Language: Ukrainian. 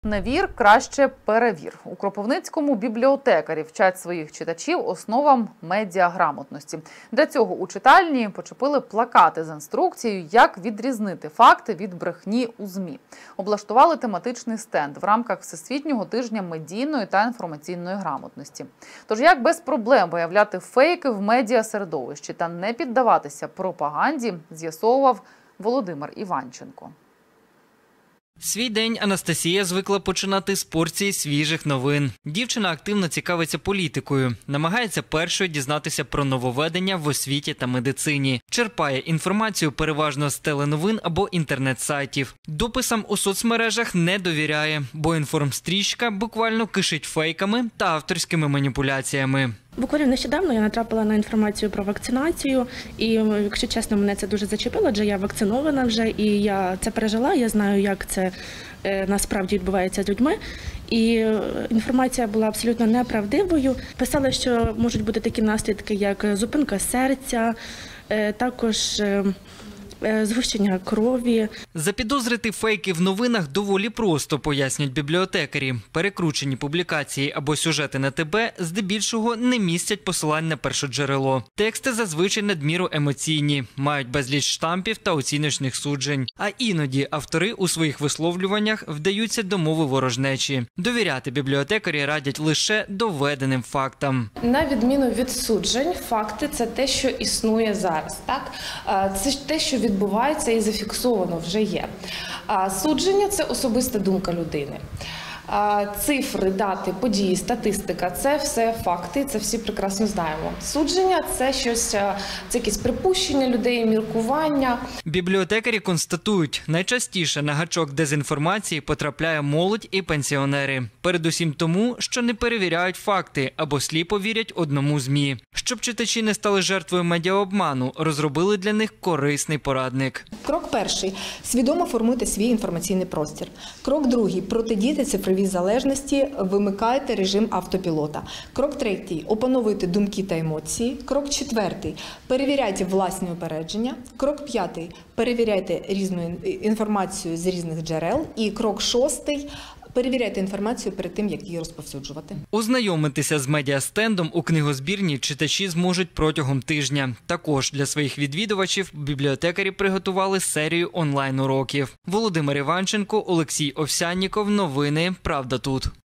Не вір, краще перевір. У Кропивницькому бібліотекарі вчать своїх читачів основам медіаграмотності. Для цього у читальні почепили плакати з інструкцією, як відрізнити факти від брехні у ЗМІ. Облаштували тематичний стенд в рамках Всесвітнього тижня медійної та інформаційної грамотності. Тож як без проблем виявляти фейки в медіасередовищі та не піддаватися пропаганді, з'ясовував Володимир Іванченко. Свій день Анастасія звикла починати з порції свіжих новин. Дівчина активно цікавиться політикою, намагається першою дізнатися про нововведення в освіті та медицині. Черпає інформацію переважно з теленовин або інтернет-сайтів. Дописам у соцмережах не довіряє, бо інформстрічка буквально кишить фейками та авторськими маніпуляціями. Буквально нещодавно я натрапила на інформацію про вакцинацію, і, якщо чесно, мене це дуже зачепило, адже я вакцинована вже, і я це пережила, я знаю, як це насправді відбувається з людьми. І інформація була абсолютно неправдивою. Писали, що можуть бути такі наслідки, як зупинка серця, також згущення крові. Запідозрити фейки в новинах доволі просто, пояснюють бібліотекарі. Перекручені публікації або сюжети на ТБ здебільшого не містять посилань на першоджерело. Тексти зазвичай надміру емоційні, мають безліч штампів та оціночних суджень. А іноді автори у своїх висловлюваннях вдаються до мови ворожнечі. Довіряти бібліотекарі радять лише доведеним фактам. На відміну від суджень, факти – це те, що існує зараз. Так? Це те, що відбувається і зафіксовано вже є. Судження – це особиста думка людини. Цифри, дати, події, статистика – це все факти, це всі прекрасно знаємо. Судження – це щось, це якісь припущення людей, міркування. Бібліотекарі констатують, найчастіше на гачок дезінформації потрапляє молодь і пенсіонери. Передусім тому, що не перевіряють факти або сліпо вірять одному ЗМІ. Щоб читачі не стали жертвою медіаобману, розробили для них корисний порадник. Крок перший – свідомо формуйте свій інформаційний простір. Крок другий – протидійте цифровій залежності, вимикайте режим автопілота. Крок третій – опановуйте думки та емоції. Крок четвертий – перевіряйте власні упередження. Крок п'ятий – перевіряйте різну інформацію з різних джерел. І крок шостий – перевіряйте інформацію перед тим, як її розповсюджувати. Ознайомитися з медіастендом у книгозбірні читачі зможуть протягом тижня. Також для своїх відвідувачів бібліотекарі приготували серію онлайн-уроків. Володимир Іванченко, Олексій Овсянніков. Новини «Правда тут».